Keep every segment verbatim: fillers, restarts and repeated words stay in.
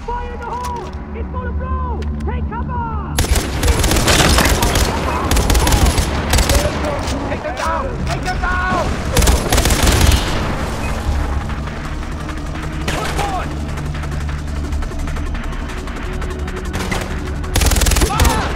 Fire in the hole! It's gonna blow! Take cover! Take them down! Take them down! Push forward! Fire!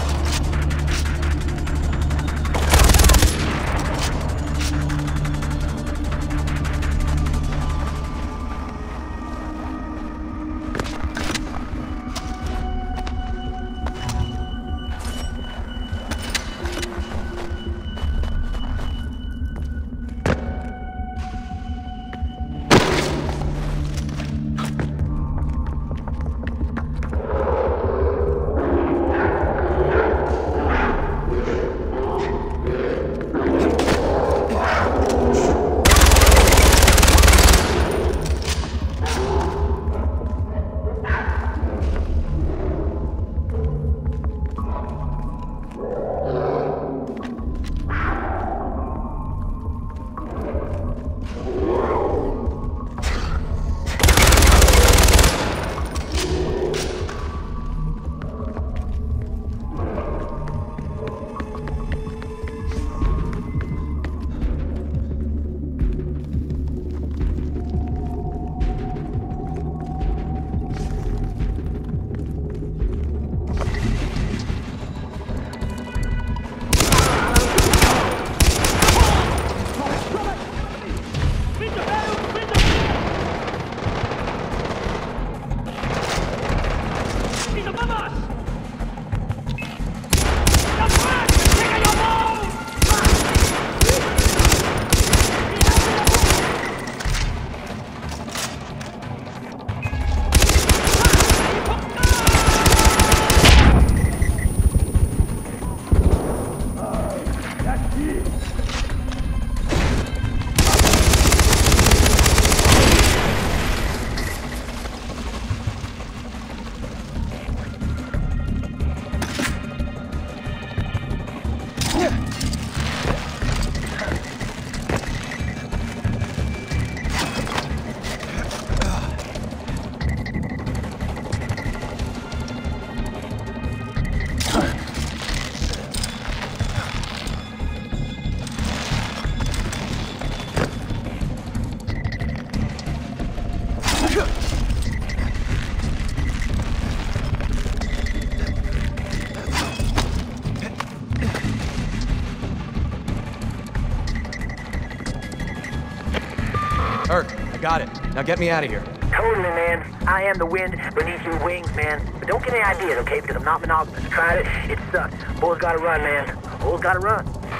Got it. Now get me out of here. Totally, man. I am the wind beneath your wings, man. But don't get any ideas, okay? Because I'm not monogamous. Tried it. It sucked. Boys gotta run, man. Boys gotta run.